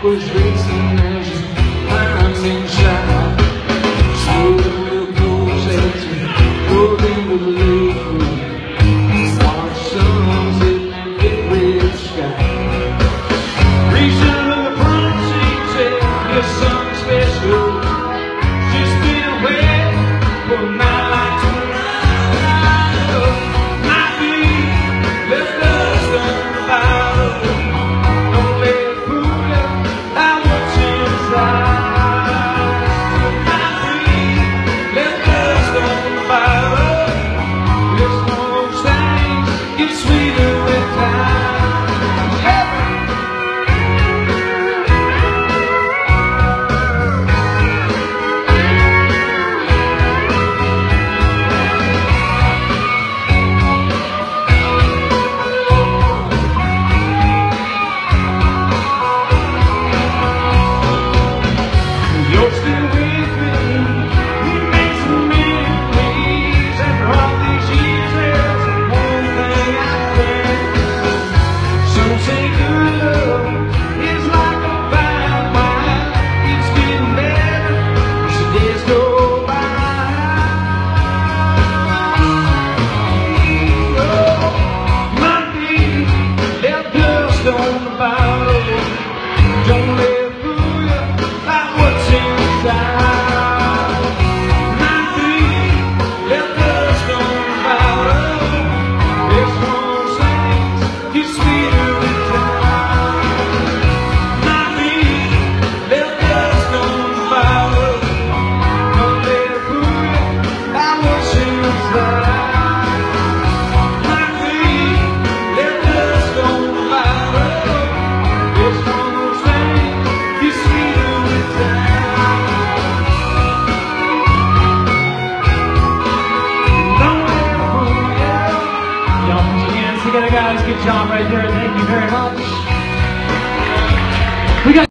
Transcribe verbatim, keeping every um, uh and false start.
was racing as I'm inside. Slow little goes as we rolled into the lake. Watch sunset and get red sky. Reaching to the front seat, said there's something special. Just been away for a night like tonight. My feet left us on the bottle. Don't let it fool you, I what's inside. My feet left us on the bottle. It's one of those things, gets sweeter with time. You're still with me. We made some memories after all these years. There's one thing I can. Some say good love is like a fine wine. It's getting better as the days go by. Oh, my feet left dust on the bottle. Don't let it fool you like what's inside. My feet left dust on the bottle. It's one of those things, gets sweeter with time. My feet left dust on the bottle. Don't let it fool you like what's inside. My feet left dust on the bottle. It's one of those things, gets sweeter with time. Don't let it fool you. Y'all put your hands together, guys. Good job right there. Thank you very much. We got